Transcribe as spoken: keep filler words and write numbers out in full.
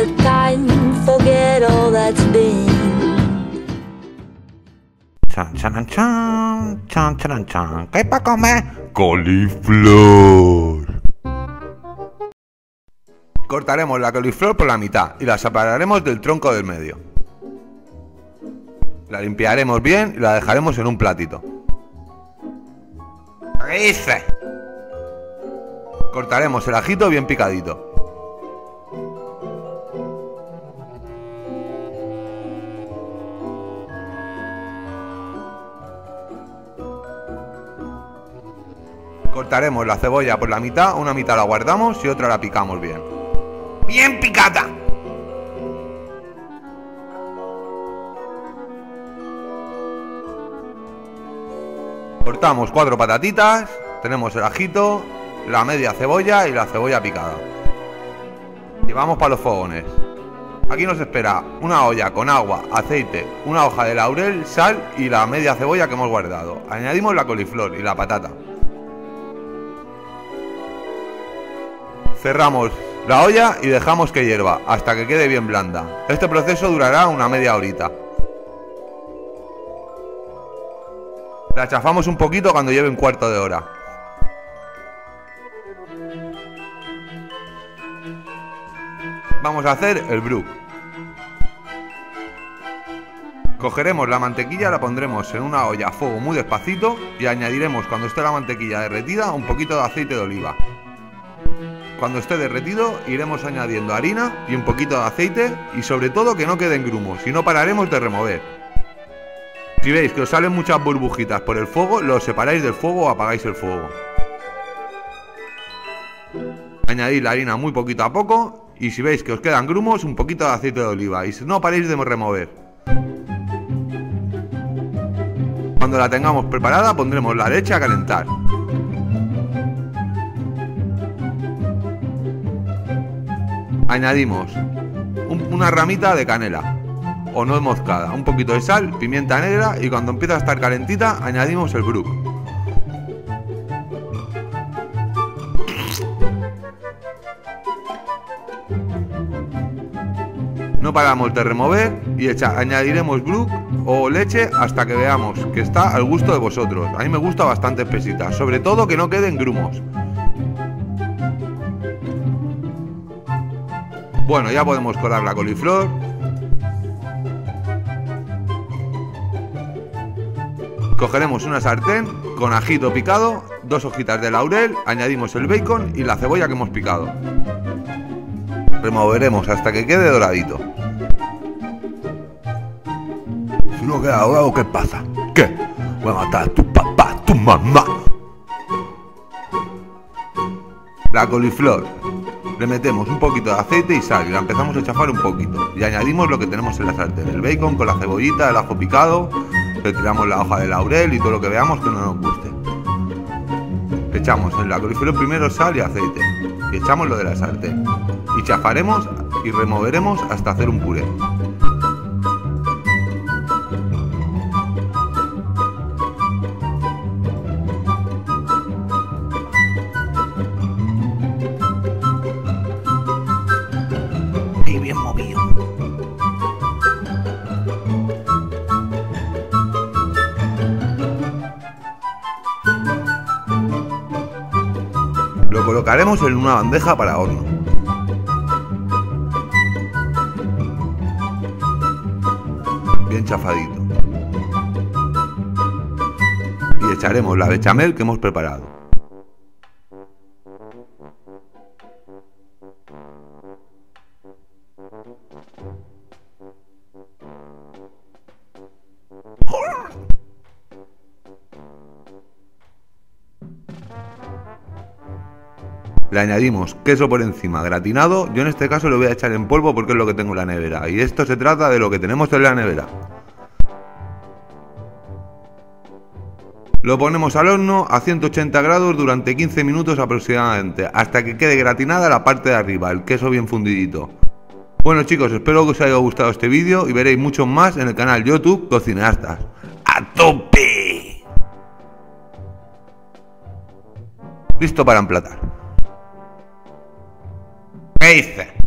the time, forget all that's been. Chan, chan, chan, chan, chan, chan. ¿Qué hay para comer? Coliflor. Cortaremos la coliflor por la mitad y la separaremos del tronco del medio. La limpiaremos bien y la dejaremos en un platito. ¿Qué dices? Cortaremos el ajito bien picadito. Cortaremos la cebolla por la mitad, una mitad la guardamos y otra la picamos bien. ¡Bien picada! Cortamos cuatro patatitas, tenemos el ajito, la media cebolla y la cebolla picada. Y vamos para los fogones. Aquí nos espera una olla con agua, aceite, una hoja de laurel, sal y la media cebolla que hemos guardado. Añadimos la coliflor y la patata. Cerramos la olla y dejamos que hierva hasta que quede bien blanda. Este proceso durará una media horita. La chafamos un poquito cuando lleve un cuarto de hora. Vamos a hacer el brook. Cogeremos la mantequilla, la pondremos en una olla a fuego muy despacito y añadiremos, cuando esté la mantequilla derretida, un poquito de aceite de oliva. Cuando esté derretido iremos añadiendo harina y un poquito de aceite y sobre todo que no queden grumos y no pararemos de remover. Si veis que os salen muchas burbujitas por el fuego, los separáis del fuego o apagáis el fuego. Añadid la harina muy poquito a poco y si veis que os quedan grumos, un poquito de aceite de oliva y no paréis de remover. Cuando la tengamos preparada pondremos la leche a calentar. Añadimos un, una ramita de canela o nuez moscada, un poquito de sal, pimienta negra y cuando empieza a estar calentita añadimos el brook. No paramos de remover y echa, añadiremos brook o leche hasta que veamos que está al gusto de vosotros. A mí me gusta bastante espesita, sobre todo que no queden grumos. Bueno, ya podemos colar la coliflor. Cogeremos una sartén con ajito picado, dos hojitas de laurel, añadimos el bacon y la cebolla que hemos picado. Removeremos hasta que quede doradito. Si no queda dorado, ¿qué pasa? ¿Qué? Voy a matar a tu papá, a tu mamá. La coliflor. Le metemos un poquito de aceite y sal y la empezamos a chafar un poquito y añadimos lo que tenemos en la sartén, el bacon con la cebollita, el ajo picado, le tiramos la hoja de laurel y todo lo que veamos que no nos guste. Echamos en la coliflor primero sal y aceite y echamos lo de la sartén y chafaremos y removeremos hasta hacer un puré. Y bien movido. Lo colocaremos en una bandeja para horno. Bien chafadito. Y echaremos la bechamel que hemos preparado. Le añadimos queso por encima gratinado. Yo en este caso lo voy a echar en polvo porque es lo que tengo en la nevera. Y esto se trata de lo que tenemos en la nevera. Lo ponemos al horno a ciento ochenta grados durante quince minutos aproximadamente, hasta que quede gratinada la parte de arriba, el queso bien fundidito. Bueno chicos, espero que os haya gustado este vídeo y veréis muchos más en el canal YouTube Cocineastas. ¡A tope! Listo para emplatar. ¿Qué dices?